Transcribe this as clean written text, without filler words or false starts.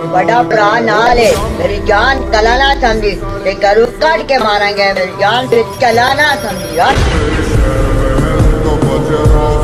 बड़ा प्राण नाल है, मेरी जान कलाना समझी, ते करू काट के मारेंगे, मेरी जान फिर चलाना समझी यार।